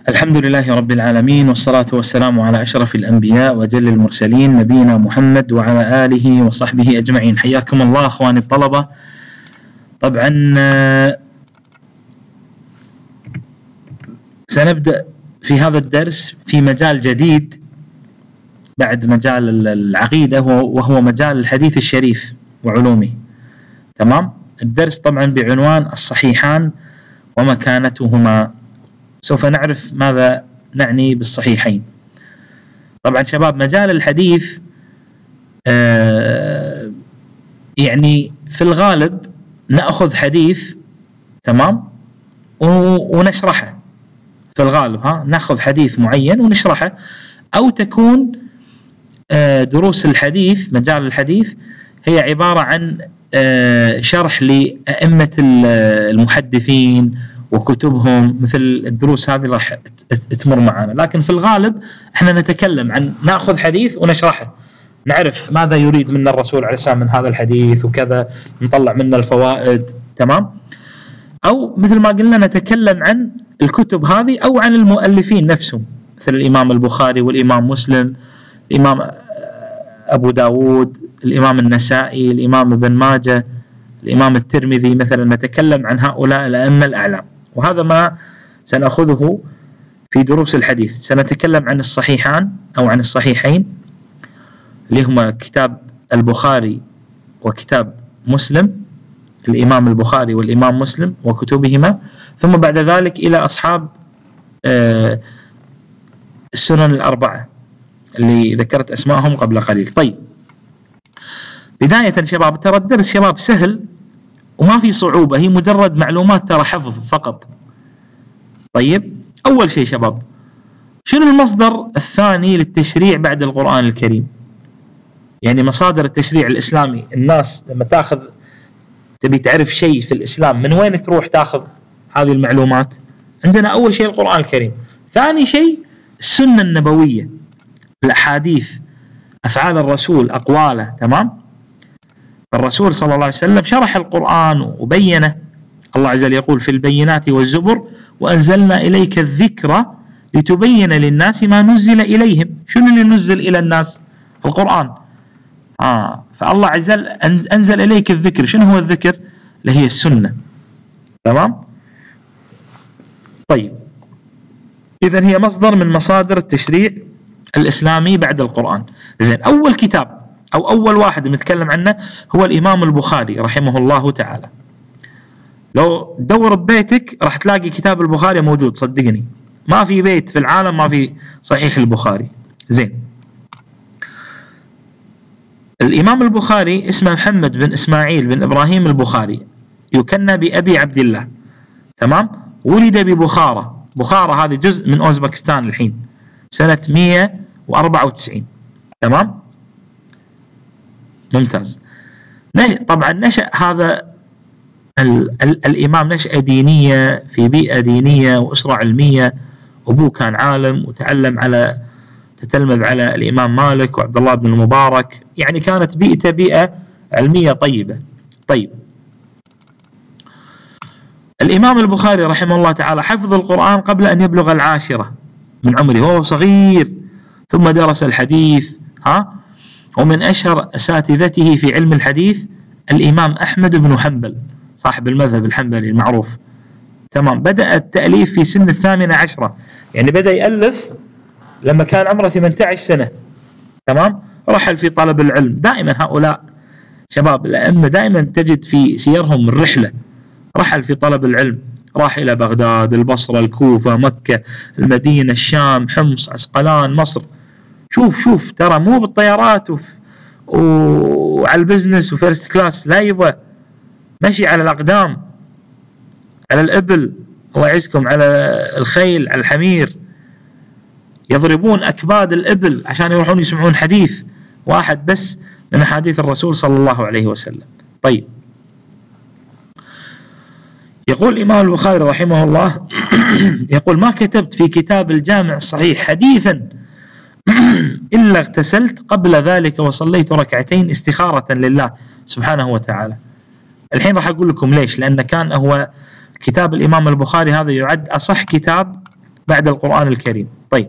الحمد لله رب العالمين، والصلاة والسلام على أشرف الأنبياء وجل المرسلين نبينا محمد وعلى آله وصحبه أجمعين. حياكم الله أخواني الطلبة. طبعا سنبدأ في هذا الدرس في مجال جديد بعد مجال العقيدة، وهو مجال الحديث الشريف وعلومه. تمام. الدرس طبعا بعنوان الصحيحان ومكانتهما. سوف نعرف ماذا نعني بالصحيحين. طبعا شباب، مجال الحديث يعني في الغالب نأخذ حديث، تمام، ونشرحه. في الغالب نأخذ حديث معين ونشرحه، أو تكون دروس الحديث، مجال الحديث هي عبارة عن شرح لأئمة المحدثين وكتبهم، مثل الدروس هذه راح تمر معنا. لكن في الغالب احنا نتكلم عن ناخذ حديث ونشرحه، نعرف ماذا يريد منا الرسول عليه السلام من هذا الحديث وكذا، نطلع منه الفوائد. تمام. او مثل ما قلنا نتكلم عن الكتب هذه او عن المؤلفين نفسهم، مثل الامام البخاري والامام مسلم، الامام ابو داود، الامام النسائي، الامام ابن ماجه، الامام الترمذي مثلا. نتكلم عن هؤلاء الائمه الاعلام، وهذا ما سنأخذه في دروس الحديث. سنتكلم عن الصحيحان أو عن الصحيحين اللي هما كتاب البخاري وكتاب مسلم، الإمام البخاري والإمام مسلم وكتبهما، ثم بعد ذلك إلى أصحاب السنن الأربعة اللي ذكرت أسمائهم قبل قليل. طيب، بداية شباب، ترى الدرس شباب سهل وما في صعوبة، هي مجرد معلومات ترى حفظ فقط. طيب، أول شيء شباب، شنو المصدر الثاني للتشريع بعد القرآن الكريم؟ يعني مصادر التشريع الإسلامي، الناس لما تاخذ تبي تعرف شيء في الإسلام، من وين تروح تاخذ هذه المعلومات؟ عندنا أول شيء القرآن الكريم، ثاني شيء السنة النبوية، الأحاديث، أفعال الرسول، أقواله. تمام. الرسول صلى الله عليه وسلم شرح القرآن وبينه. الله عز وجل يقول في البينات والزبر وأنزلنا إليك الذكر لتبين للناس ما نزل إليهم. شنو اللي نزل إلى الناس؟ القرآن. فالله عز وجل أنزل إليك الذكر. شنو هو الذكر؟ اللي هي السنة. تمام. طيب، إذن هي مصدر من مصادر التشريع الإسلامي بعد القرآن. زين، أول كتاب أو أول واحد نتكلم عنه هو الإمام البخاري رحمه الله تعالى. لو دور ببيتك راح تلاقي كتاب البخاري موجود، صدقني ما في بيت في العالم ما في صحيح البخاري. زين، الإمام البخاري اسمه محمد بن إسماعيل بن إبراهيم البخاري، يكنى بأبي عبد الله. تمام. ولد ببخارى. بخارى هذه جزء من أوزبكستان الحين، سنة 194. تمام. ممتاز. طبعا نشأ هذا الإمام نشأة دينية في بيئة دينية وأسرة علمية. أبوه كان عالم وتتلمذ على الإمام مالك وعبد الله بن المبارك، يعني كانت بيئة علمية طيبة. طيب، الإمام البخاري رحمه الله تعالى حفظ القرآن قبل أن يبلغ 10 من عمره، وهو صغير، ثم درس الحديث. ومن أشهر أساتذته في علم الحديث الإمام أحمد بن حنبل صاحب المذهب الحنبلي المعروف. تمام. بدأ التأليف في سن 18، يعني بدأ يألف لما كان عمره 18 سنة. تمام. رحل في طلب العلم. دائما هؤلاء شباب الأئمة دائما تجد في سيرهم الرحلة، رحل في طلب العلم، راح إلى بغداد، البصرة، الكوفة، مكة، المدينة، الشام، حمص، عسقلان، مصر. شوف ترى مو بالطيارات وعلى البزنس وفيرست كلاس، لا يبغى مشي على الأقدام، على الإبل، الله يعزكم، على الخيل، على الحمير، يضربون أكباد الإبل عشان يروحون يسمعون حديث واحد بس من أحاديث الرسول صلى الله عليه وسلم. طيب، يقول الإمام البخاري رحمه الله يقول: ما كتبت في كتاب الجامع الصحيح حديثا إلا اغتسلت قبل ذلك وصليت ركعتين استخارة لله سبحانه وتعالى. الحين راح أقول لكم ليش. لأن كان هو كتاب الإمام البخاري هذا يعد أصح كتاب بعد القرآن الكريم. طيب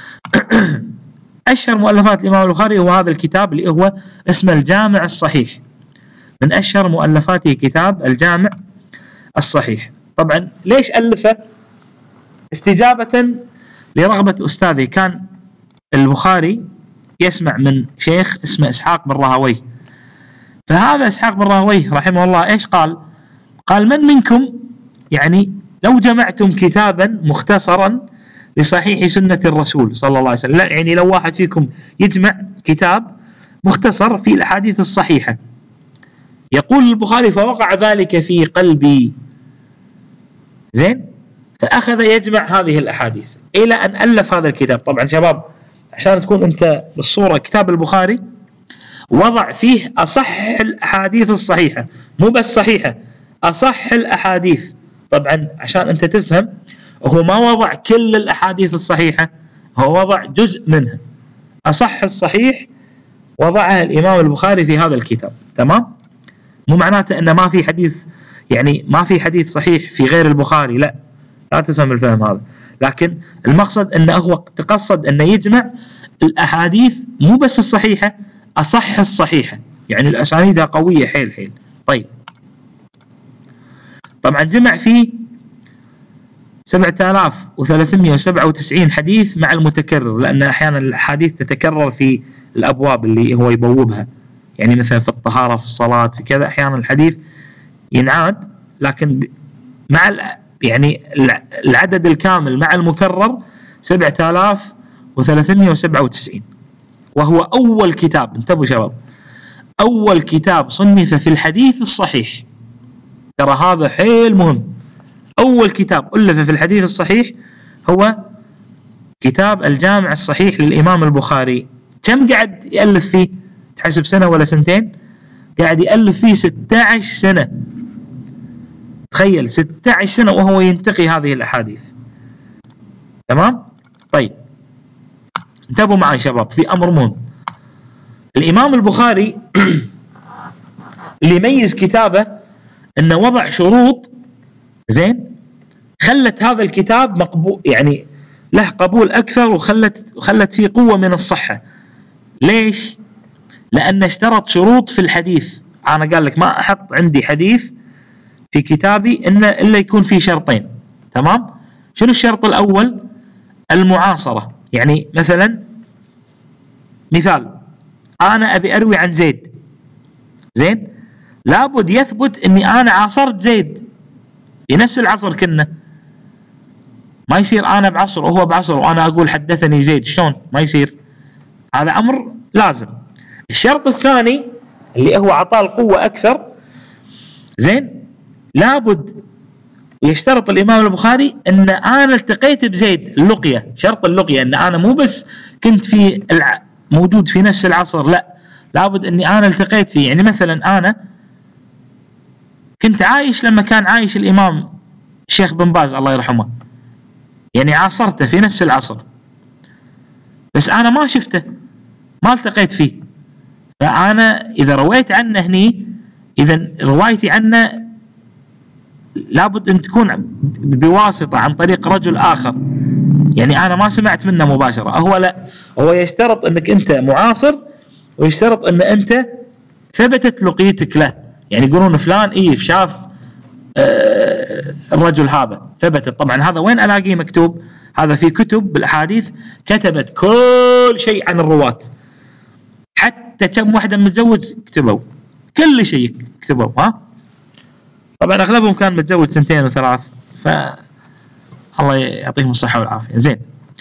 أشهر مؤلفات الإمام البخاري هو هذا الكتاب اللي هو اسمه الجامع الصحيح. من أشهر مؤلفاته كتاب الجامع الصحيح. طبعا ليش ألفه؟ استجابة لرغبة أستاذه. كان البخاري يسمع من شيخ اسمه إسحاق بن راهويه، فهذا إسحاق بن راهويه رحمه الله إيش قال؟ قال من منكم يعني لو جمعتم كتابا مختصرا لصحيح سنة الرسول صلى الله عليه وسلم، لا يعني لو واحد فيكم يجمع كتاب مختصر في الأحاديث الصحيحة، يقول البخاري فوقع ذلك في قلبي، زين، فأخذ يجمع هذه الأحاديث إلى أن ألف هذا الكتاب. طبعا شباب عشان تكون أنت بالصورة، كتاب البخاري وضع فيه أصح الأحاديث الصحيحة، مو بس صحيحة، أصح الأحاديث. طبعا عشان أنت تفهم، هو ما وضع كل الأحاديث الصحيحة، هو وضع جزء منها. أصح الصحيح وضعها الإمام البخاري في هذا الكتاب، تمام؟ مو معناته أن ما في حديث، يعني ما في حديث صحيح في غير البخاري، لا تفهم الفهم هذا، لكن المقصد أنه هو تقصد أنه يجمع الأحاديث مو بس الصحيحة، أصح الصحيحة، يعني الأسانيدها قوية حيل حيل. طيب طبعا جمع فيه 7397 حديث مع المتكرر، لأن أحيانا الأحاديث تتكرر في الأبواب اللي هو يبوبها، يعني مثلا في الطهارة، في الصلاة، في كذا، أحيانا الحديث ينعاد، لكن مع يعني العدد الكامل مع المكرر 7397، وهو أول كتاب، انتبهوا شباب، أول كتاب صنف في الحديث الصحيح. ترى هذا حيل مهم. أول كتاب ألف في الحديث الصحيح هو كتاب الجامع الصحيح للإمام البخاري. كم قاعد يألف فيه؟ تحسب سنة ولا سنتين؟ قاعد يألف فيه 16 سنة. تخيل 16 سنة وهو ينتقي هذه الأحاديث، تمام؟ طيب انتبهوا معي شباب في أمر مهم. الإمام البخاري اللي يميز كتابه أنه وضع شروط، زين، خلت هذا الكتاب مقبول، يعني له قبول أكثر، وخلت فيه قوة من الصحة. ليش؟ لأنه اشترط شروط في الحديث. أنا قال لك ما أحط عندي حديث في كتابي إلا يكون فيه شرطين، تمام؟ شنو الشرط الأول؟ المعاصرة. يعني مثلا مثال، أنا أبي أروي عن زيد، زين، لابد يثبت أني أنا عاصرت زيد في نفس العصر كنا. ما يصير أنا بعصر وهو بعصر وأنا أقول حدثني زيد، شلون؟ ما يصير، هذا أمر لازم. الشرط الثاني اللي هو عطاه القوة أكثر، زين، لابد يشترط الإمام البخاري أن أنا التقيت بزيد، اللقية، شرط اللقية، أن أنا مو بس كنت في موجود في نفس العصر، لا، لابد أني أنا التقيت فيه. يعني مثلا أنا كنت عايش لما كان عايش الإمام الشيخ بن باز الله يرحمه، يعني عاصرته في نفس العصر، بس أنا ما شفته، ما التقيت فيه. فأنا إذا رويت عنه هني، إذا روايتي عنه لابد أن تكون بواسطة عن طريق رجل آخر، يعني أنا ما سمعت منه مباشرة. هو لا، هو يشترط أنك أنت معاصر، ويشترط أن أنت ثبتت لقيتك له. يعني يقولون فلان شاف الرجل هذا، ثبتت. طبعا هذا وين ألاقيه مكتوب؟ هذا في كتب بالأحاديث كتبت كل شيء عن الرواة، حتى كم واحدة متزوج كتبوا كل شيء، كتبوا. ها طبعا أغلبهم كان متزوج 2 و3، الله يعطيهم الصحة والعافية. زين،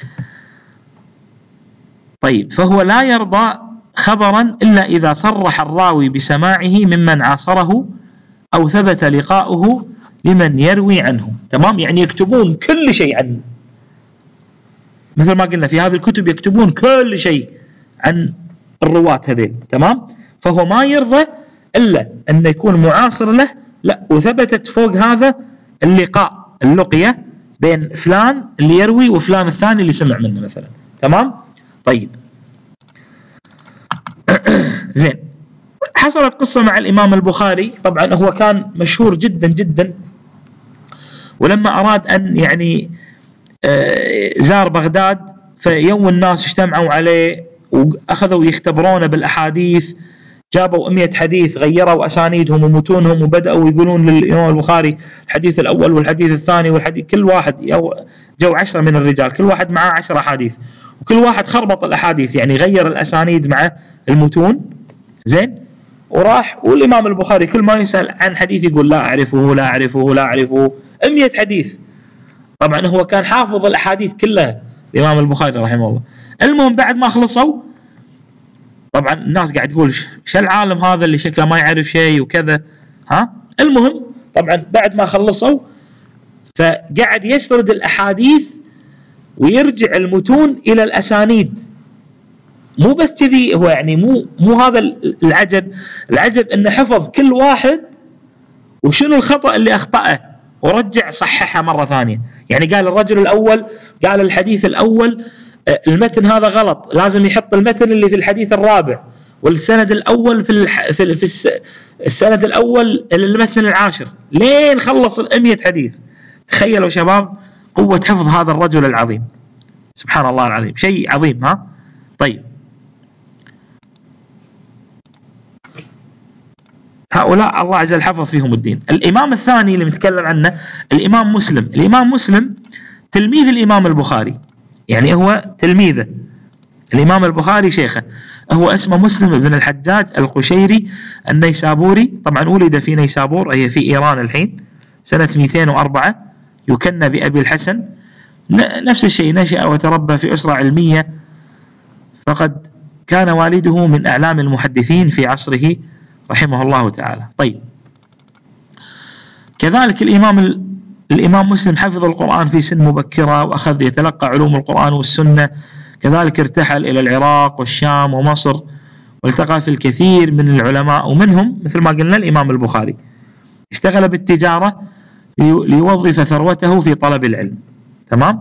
طيب، فهو لا يرضى خبرا إلا إذا صرح الراوي بسماعه ممن عاصره أو ثبت لقاؤه لمن يروي عنه، تمام؟ يعني يكتبون كل شيء عنه، مثل ما قلنا في هذه الكتب يكتبون كل شيء عن الرواة هذين، تمام؟ فهو ما يرضى إلا أن يكون معاصر له، لا، وثبتت فوق هذا اللقاء، اللقية بين فلان اللي يروي وفلان الثاني اللي سمع منه مثلا، تمام؟ طيب زين، حصلت قصة مع الإمام البخاري. طبعا هو كان مشهور جدا جدا، ولما أراد أن يعني زار بغداد، فيوم الناس اجتمعوا عليه واخذوا يختبرونه بالاحاديث، جابوا 100 حديث، غيروا اسانيدهم ومتونهم، وبداوا يقولون للامام البخاري الحديث الاول والحديث الثاني والحديث، كل واحد جو 10 من الرجال، كل واحد معاه 10 احاديث، وكل واحد خربط الاحاديث، يعني غير الاسانيد مع المتون. زين، وراح، والامام البخاري كل ما يسال عن حديث يقول لا اعرفه لا اعرفه لا اعرفه، 100 حديث. طبعا هو كان حافظ الاحاديث كلها الامام البخاري رحمه الله. المهم بعد ما خلصوا، طبعا الناس قاعد تقول شو العالم هذا اللي شكله ما يعرف شيء وكذا، ها. المهم طبعا بعد ما خلصوا فقعد يسرد الاحاديث ويرجع المتون الى الاسانيد. مو بس كذي، هو يعني مو هذا العجب انه حفظ كل واحد وشنو الخطأ اللي اخطأه ورجع صححها مره ثانيه. يعني قال الرجل الاول، قال الحديث الاول المتن هذا غلط، لازم يحط المتن اللي في الحديث الرابع، والسند الاول في السند الاول المتن العاشر، لين خلص 100 حديث. تخيلوا شباب قوة حفظ هذا الرجل العظيم، سبحان الله العظيم، شيء عظيم. ها طيب، هؤلاء الله عز وجل حفظ فيهم الدين. الإمام الثاني اللي نتكلم عنه الإمام مسلم. الإمام مسلم تلميذ الإمام البخاري، يعني هو تلميذه، الإمام البخاري شيخه. هو اسمه مسلم بن الحجاج القشيري النيسابوري. طبعا ولد في نيسابور، هي في إيران الحين، سنة 204، يكنى بأبي الحسن. نفس الشيء، نشأ وتربى في أسرة علمية، فقد كان والده من أعلام المحدثين في عصره رحمه الله تعالى. طيب، كذلك الإمام مسلم حفظ القرآن في سن مبكرة، وأخذ يتلقى علوم القرآن والسنة. كذلك ارتحل إلى العراق والشام ومصر، والتقى في الكثير من العلماء، ومنهم مثل ما قلنا الإمام البخاري. اشتغل بالتجارة ليوظف ثروته في طلب العلم. تمام.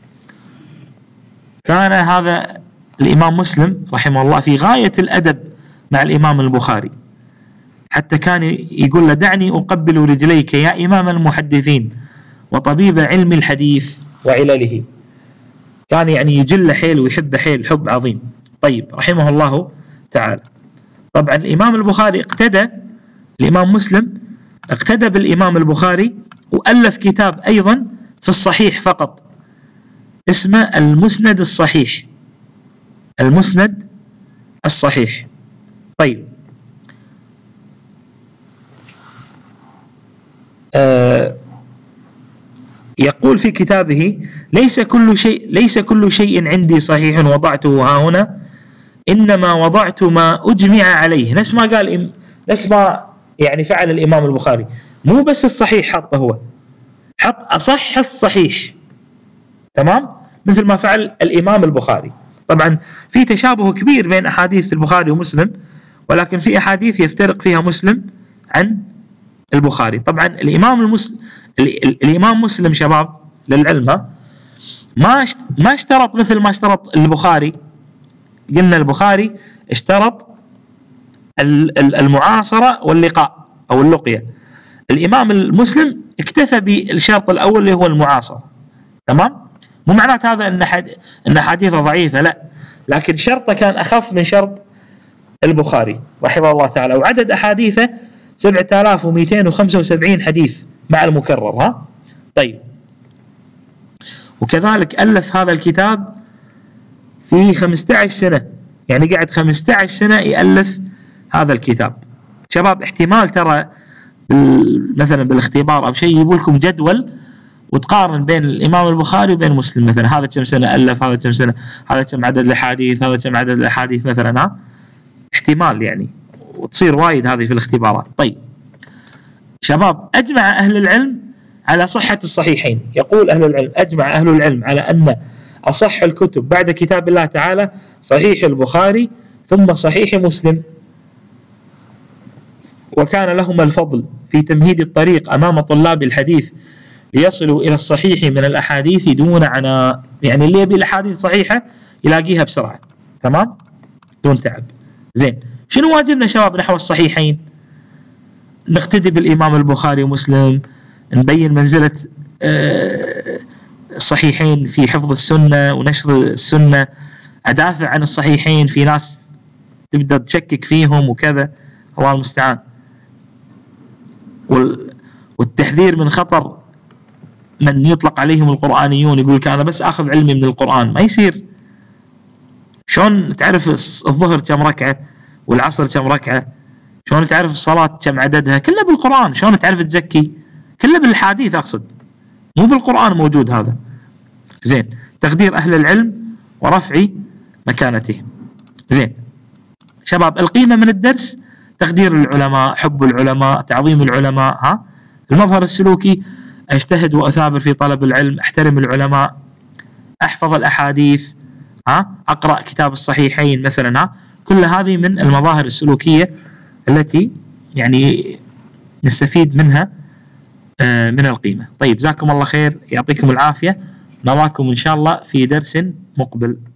كان هذا الإمام مسلم رحمه الله في غاية الأدب مع الإمام البخاري، حتى كان يقول له دعني أقبل رجليك يا إمام المحدثين وطبيب علم الحديث وعلله. كان يعني يجل حيل ويحب حيل حب عظيم. طيب، رحمه الله تعالى. طبعا الإمام البخاري الإمام مسلم اقتدى بالإمام البخاري، وألف كتاب أيضا في الصحيح فقط، اسمه المسند الصحيح. المسند الصحيح. طيب، يقول في كتابه ليس كل شيء عندي صحيح وضعته ها هنا، إنما وضعت ما أجمع عليه. نفس ما يعني فعل الإمام البخاري، مو بس الصحيح حطه، هو حط أصح الصحيح. تمام، مثل ما فعل الإمام البخاري. طبعا في تشابه كبير بين أحاديث البخاري ومسلم، ولكن في أحاديث يفترق فيها مسلم عن البخاري. طبعا الإمام مسلم شباب للعلم ما اشترط مثل ما اشترط البخاري. قلنا البخاري اشترط المعاصرة واللقاء أو اللقية. الإمام المسلم اكتفى بالشرط الأول اللي هو المعاصرة. تمام، مو معنات هذا أن حديثه ضعيفة، لا، لكن شرطه كان أخف من شرط البخاري رحمه الله تعالى. وعدد أحاديثه 7275 حديث مع المكرر. ها طيب، وكذلك ألف هذا الكتاب في 15 سنة، يعني قعد 15 سنة يألف هذا الكتاب. شباب احتمال ترى مثلا بالاختبار أو شيء يقول لكم جدول وتقارن بين الإمام البخاري وبين مسلم، مثلا هذا كم سنة ألف، هذا كم سنة، هذا كم عدد الأحاديث، هذا كم عدد الأحاديث مثلا. ها احتمال يعني، وتصير وايد هذه في الاختبارات. طيب شباب، أجمع أهل العلم على صحة الصحيحين. يقول أجمع أهل العلم على أن أصح الكتب بعد كتاب الله تعالى صحيح البخاري ثم صحيح مسلم، وكان لهما الفضل في تمهيد الطريق أمام طلاب الحديث ليصلوا إلى الصحيح من الأحاديث دون عناء. يعني اللي يبي الأحاديث صحيحة يلاقيها بسرعة، تمام، دون تعب. زين، شنو واجبنا شباب نحو الصحيحين؟ نقتدي بالإمام البخاري ومسلم، نبين منزلة الصحيحين في حفظ السنة ونشر السنة، أدافع عن الصحيحين في ناس تبدأ تشكك فيهم وكذا، الله المستعان. والتحذير من خطر من يطلق عليهم القرآنيون، يقول لك أنا بس أخذ علمي من القرآن، ما يصير. شلون تعرف الظهر كم ركعة والعصر كم ركعة؟ شلون تعرف الصلاة كم عددها؟ كله بالقرآن. شلون تعرف تزكي؟ كله بالحديث أقصد، مو بالقرآن موجود هذا. زين، تقدير أهل العلم ورفع مكانتهم. زين شباب، القيمة من الدرس تقدير العلماء، حب العلماء، تعظيم العلماء. ها المظهر السلوكي أجتهد وأثابر في طلب العلم، أحترم العلماء، أحفظ الأحاديث، أقرأ كتاب الصحيحين مثلا. كل هذه من المظاهر السلوكية التي يعني نستفيد منها من القيمة. طيب جزاكم الله خير، يعطيكم العافية، نراكم إن شاء الله في درس مقبل.